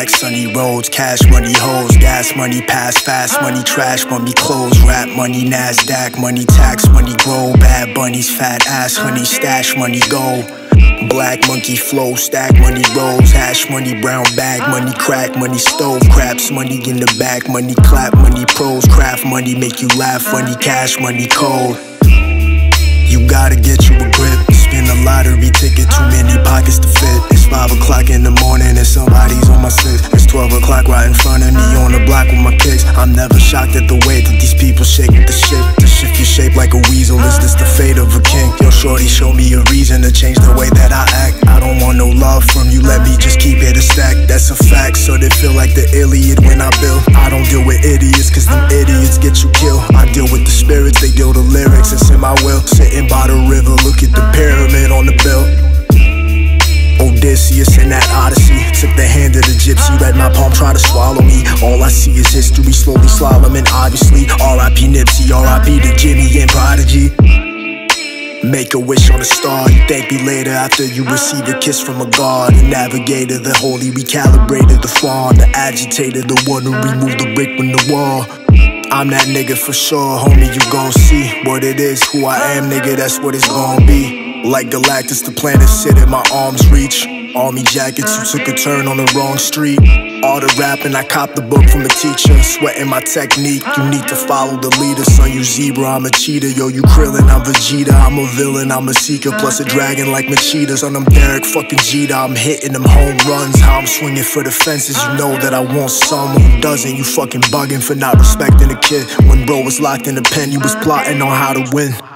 black, sunny roads, cash money, hoes, gas money, pass fast money, trash money, clothes, rap money, NASDAQ money, tax money, grow, bad bunnies, fat ass, honey, stash money, go. Black monkey flow, stack money, rolls, hash money, brown bag money, crack money, stove, craps money in the back, money, clap money, pros, craft money, make you laugh, funny, cash money, cold. You gotta get you a grip, spin a lottery ticket, too many pockets to fit. It's 5 o'clock in the morning and somebody's on my 6. It's 12 o'clock right in front of me on the block with my kicks. I'm never shocked at the way that these people shake the shit. To shift your shape like a weasel, is this the fate of a king? Yo, shorty, show me a reason to change the way that I act. I don't want no love from you, let me just keep it a stack. That's a fact, so they feel like the Iliad when I build. I don't deal with idiots, cause them idiots get you killed. I deal with the spirits, they deal the lyrics, it's in my will. Sitting by the river, look at the pyramid on the belt. Odysseus in that Odyssey took the hand of the gypsy, read my palm, try to swallow me. All I see is history, slowly slaloming, obviously. R.I.P. Nipsey, R.I.P. to Jimmy and Prodigy. Make a wish on a star, you thank me later after you receive a kiss from a god. The navigator, the holy recalibrated, the fawn, the agitator, the one who removed the brick from the wall. I'm that nigga for sure, homie, you gon' see what it is, who I am, nigga, that's what it's gon' be. Like Galactus, the planet sit at my arm's reach. Army jackets who took a turn on the wrong street. All the rapping, I copped the book from a teacher. Sweating my technique, you need to follow the leader. Son, you zebra, I'm a cheetah. Yo, you Krillin, I'm Vegeta. I'm a villain, I'm a seeker, plus a dragon like Machida. Son, I'm Derek fucking Jeter. I'm hitting them home runs. How I'm swinging for the fences, you know that I want someone who doesn't. You fucking bugging for not respecting a kid. When bro was locked in the pen, you was plotting on how to win.